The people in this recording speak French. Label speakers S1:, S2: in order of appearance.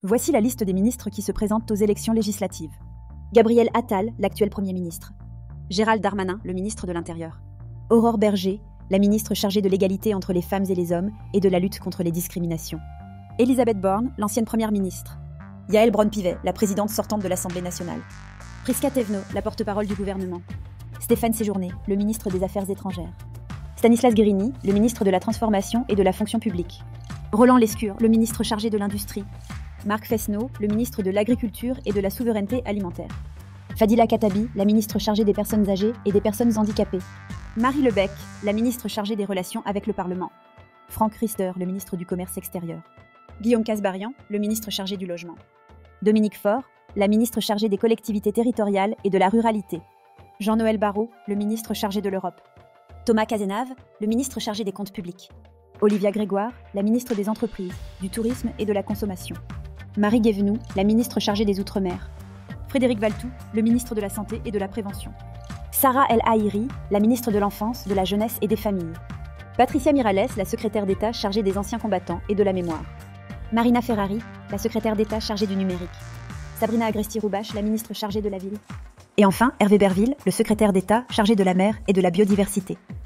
S1: Voici la liste des ministres qui se présentent aux élections législatives. Gabriel Attal, l'actuel Premier ministre. Gérald Darmanin, le ministre de l'Intérieur. Aurore Berger, la ministre chargée de l'égalité entre les femmes et les hommes et de la lutte contre les discriminations. Elisabeth Borne, l'ancienne Première ministre. Yaël Braun-Pivet, la présidente sortante de l'Assemblée nationale. Prisca Thévenot, la porte-parole du gouvernement. Stéphane Séjourné, le ministre des Affaires étrangères. Stanislas Guerini, le ministre de la Transformation et de la Fonction publique. Roland Lescure, le ministre chargé de l'Industrie. Marc Fesneau, le ministre de l'Agriculture et de la Souveraineté alimentaire. Fadila Khattabi, la ministre chargée des personnes âgées et des personnes handicapées. Marie Lebec, la ministre chargée des relations avec le Parlement. Franck Riester, le ministre du Commerce extérieur. Guillaume Kasbarian, le ministre chargé du Logement. Dominique Faure, la ministre chargée des collectivités territoriales et de la ruralité. Jean-Noël Barrot, le ministre chargé de l'Europe. Thomas Cazenave, le ministre chargé des comptes publics. Olivia Grégoire, la ministre des Entreprises, du Tourisme et de la Consommation. Marie Guévenoux, la ministre chargée des Outre-mer. Frédéric Valletoux, le ministre de la Santé et de la Prévention. Sarah El Haïry, la ministre de l'Enfance, de la Jeunesse et des Familles. Patricia Miralles, la secrétaire d'État chargée des anciens combattants et de la mémoire. Marina Ferrari, la secrétaire d'État chargée du numérique. Sabrina Agresti-Roubache, la ministre chargée de la ville. Et enfin, Hervé Berville, le secrétaire d'État chargé de la mer et de la biodiversité.